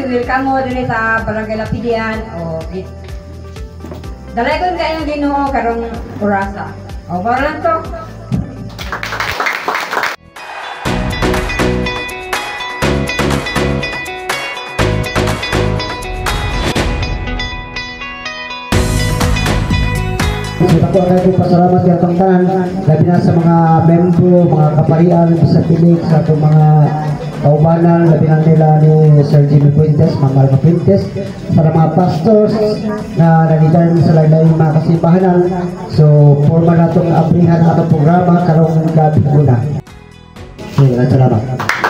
welcome mo diri sa Barangay Lapidian. O, dalagon kayong Ginoo karong orasa. O, maran to. Ako ay pasalamat sa atong tanan, labi na sa mga membro, mga kaparian sa pilig, sa atong mga kaubanan, labi na nila ni Sir Jimmy Puentes, Ma'am Alma Puentes, para mga pastors na nanitan sa lain-lain mga kasimbahanan. So, forma na itong abrihan atong programa karong gabi muna. So, salamat.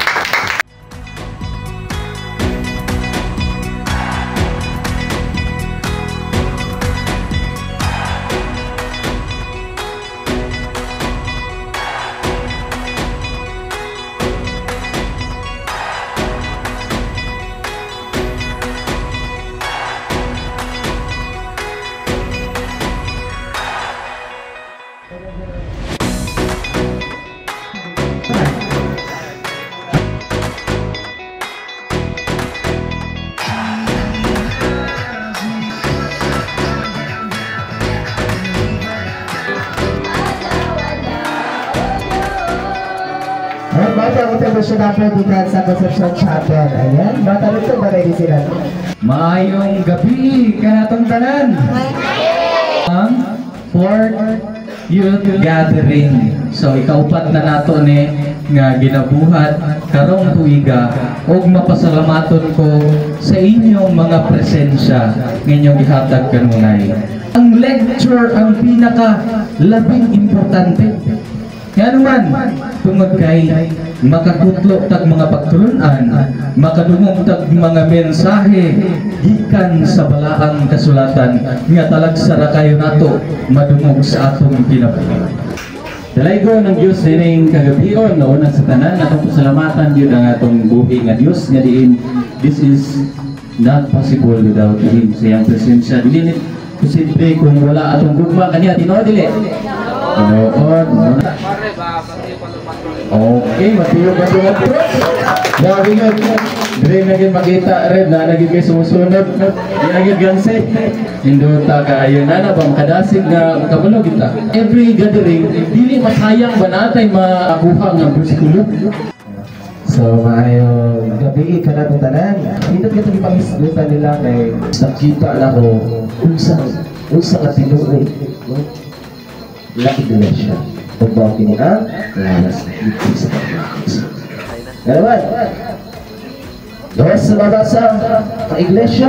Bata ko tayo siya napuntikan sa Concepcion Chapel. Ayan, bata rito ba rin sila? Maayong gabi kanatong tanan. Ang fourth youth gathering. So ikaupat na nato ni nga ginabuhat karong tuiga ug mapasalamaton ko sa inyong mga presensya ngayong ihatag kanunay. Ang lecture ang pinaka labing importante. Yan man, tungod kay makakutlo tag mga pagtulunan, makadungog tag mga mensahe gikan sa balaang kasulatan nga talagsara kayo nato madungog sa atong kinabuhi. Dalaygo ng Dios dining kagabion na una sa tanan atong pasalamatan gyud ang atong buhi nga Dios nga diin this is not possible without him sa iyang presensya. Dili posible kung wala atong gugma kaniya tinuod dili. Tinuod muna. Okay, matiyog. Grabe nga. Dili naging makita rin na naging kayo sumusunod. Di naging ganse. Hinduta kayo na na bang kadasig na kabalo kita. Every gathering, dili masayang ba natay makuha nga busikulo. So, maayong gabi ka na tanan. Hindi ka ito ipangisgutan nila kay nakita na ko unsa ka tinuoy. La iglesia. Pagbawa kini ang lalas na hindi sa pagbawas. Ganaman, gawas sa mabasa ang iglesia,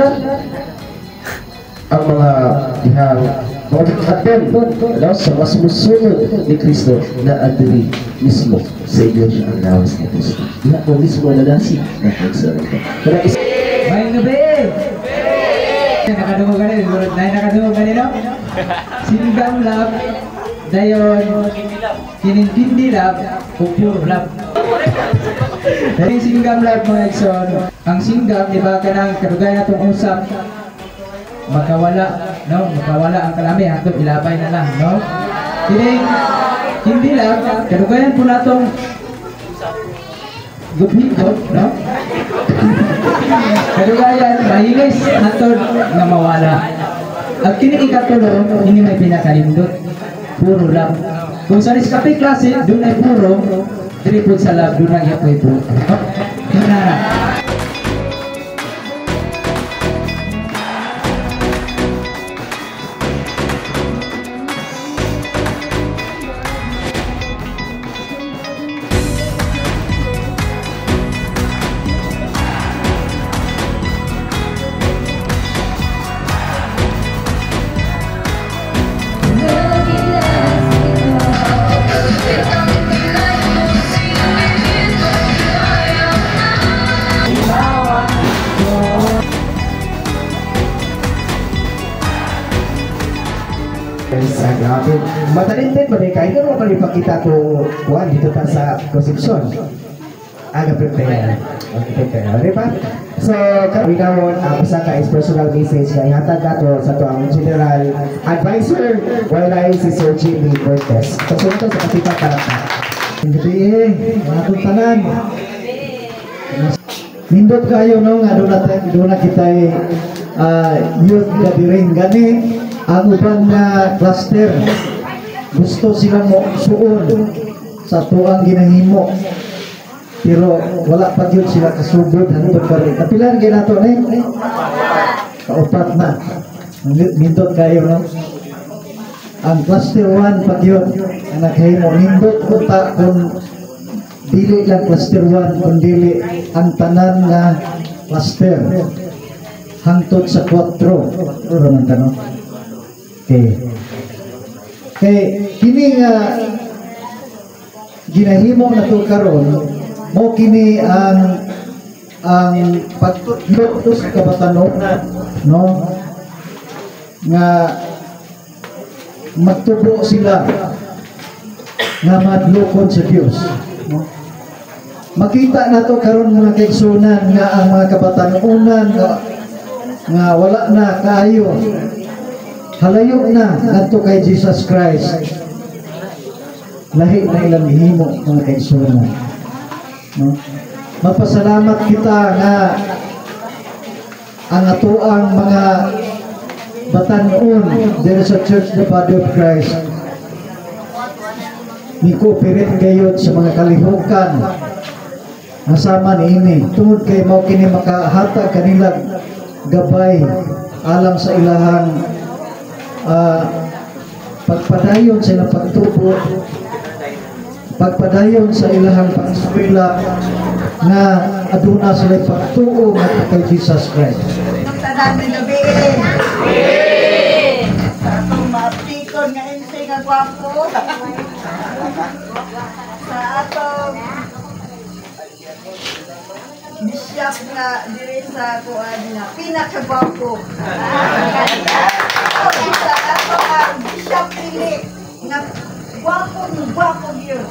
ang mga dihang mga katon sa mas musunod ni Kristo na andiri mismo sa iglesia ang lawas ni Kristo. Diha ko mismo na nasi na pagsarap. May gabi! Nakadungog ka rin, nakadungog ka rin, no? Singam love, dayon, kinintindi love, pupuro love. Dahil singgam love mga igsoon, ang singgam, di ba kanang kadugay na itong usap, makawala, no? Makawala ang kalami, hatong ilabay na lang, no? Hindi love, kadugayan po na itong gupikot, no? Kadugayan, mahilis hatod na mawala. At kini ikatulo, hindi may pinakalindot. Puro love. Kung sa riskapay klase, doon ay puro, tripod sa love, doon ay apoy puro. Yun na. Grabe. Matalintin ba rin? Kahit ano pa rin pakita ko kuhan dito ta sa Concepcion. Aga prepare. Prepare. Di ba? So, kami gawon, basta ka is personal message na ihatag nato sa to ang general advisor wala si Sir Jimmy Puentes. So, ito sa kapita para ta. Hindi mga tuntanan. Nindot kayo no nga doon na kita youth gathering gani ang uban nga cluster gusto sila mo suon sa tuang ginahimo pero wala pa yun sila kasugod hangtod karon. Kapilan gyud nato ni? Kaupat na. Nindot kayo no. Ang cluster 1 pag yun ang naghimo nindot kunta kung dili lang cluster 1 kundi ang tanan nga cluster hangtod sa 4 naman tanong. Okay kini nga ginahimo na to karon mo kini ang pagtutlok sa kabatanon no nga magtubo sila nga madlokon sa Dios no? Makita na to karon mga kaigsunan nga ang mga kabatanunan nga wala na kaayo halayo na ngadto kay Jesus Christ lahi na ilang himo mga kaigsunan no? Mapasalamat kita nga ang atoang mga batanon dito sa Church the Body of Christ ni-cooperate kayo sa mga kalihukan nasama niini tungod kay mao kini makahatag kanila gabay alang sa ilahang pagpadayon sa ilang pagtubo pagpadayon sa ilahang pagswila nga aduna sila pagtuo nga kay Jesus Christ. Tanan ni gabi. Sa atong maapikon nga MC nga gwapo. Sa atong bishop nga diri sa kuan nga pinakagwapo. Sa atong bishop pili nga gwapo gyud.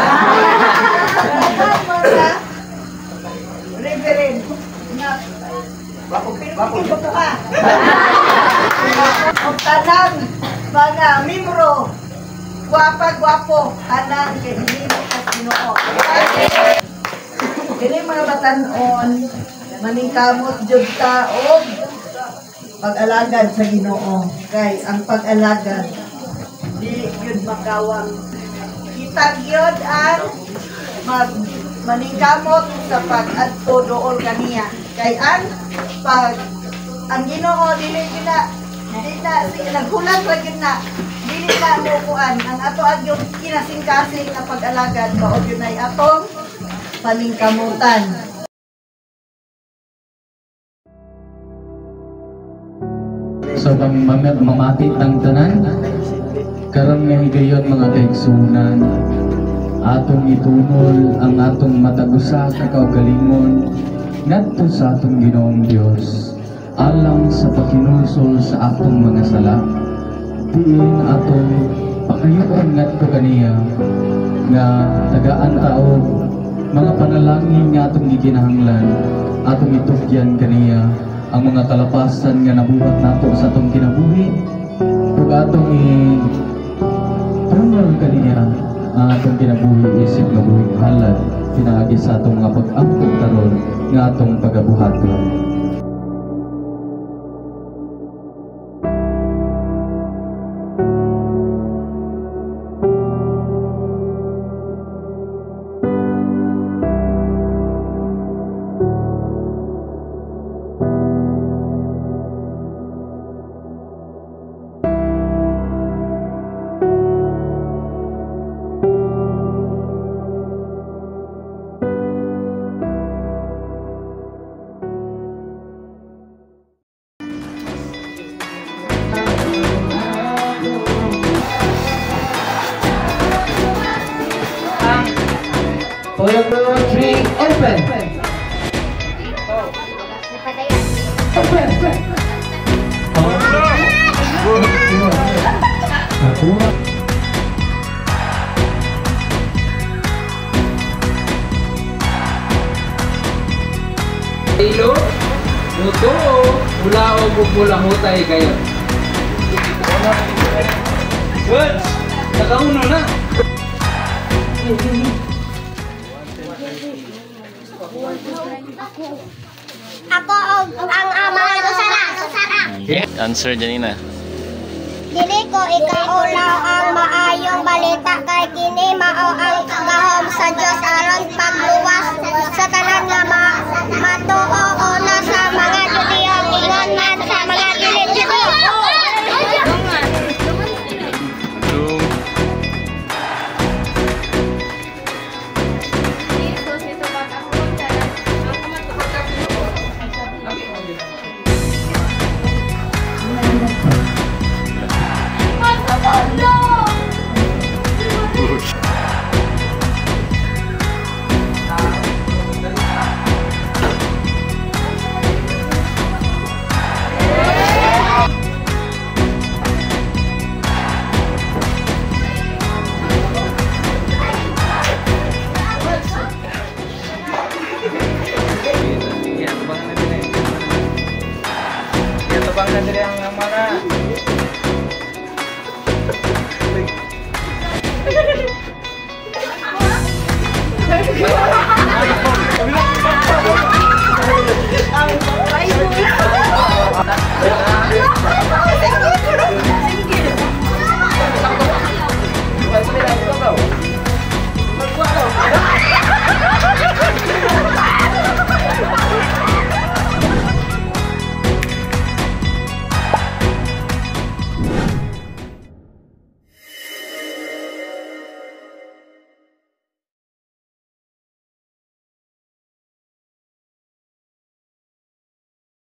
Mga reverend nga gwapo ka. Ang tanang mga membro gwapo tanan kay Ginoo at Ginoo. Kini mga batan-on maningkamot jud ta og pag-alagad sa Ginoo. Kay ang pag-alagad dili gyud makawang kita gyud ang maningkamot sa pag-adto dool kaniya. Kay ang Ginoo dili naghulat ra gyud na dili na mukuan ang ato agyong kinasing-kasing na pag-alagad mao gyud nay atong paningkamutan. So mamati ang tanan karon nga higayon mga kaigsunan atong itunol ang atong matagusa ka kaugalingon ngadto sa atong Ginoong Dios alang sa pakinulsol sa atong mga sala diin atong pakayon ngadto kaniya nga tagaan tao mga panalangin nga atong gikinahanglan atong itugyan kaniya ang mga kalapasan nga nabuhat nato sa atong kinabuhi ug atong itunol kaniya ang atong kinabuhi isip nga buhing halad pinaagi sa atong mga pag-angkot karon nga atong pagabuhaton. Toilet number 3, open! Ilo, luto, mula o mula hutay kayo. Good! Nakauno na! Ako ang mga Susana. Answer Janina. Dili ko ikaulaw ang maayong balita kay kini mao ang gahom sa Dios aron pagluwas sa tanan nga matuo una sa mga Judio ingon man sa mga dili Judio. Iya, tubang na din ang